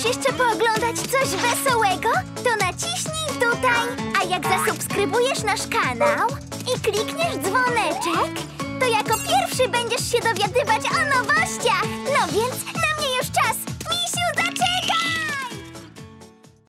Chcesz jeszcze pooglądać coś wesołego? To naciśnij tutaj. A jak zasubskrybujesz nasz kanał i klikniesz dzwoneczek, to jako pierwszy będziesz się dowiadywać o nowościach. No więc na mnie już czas.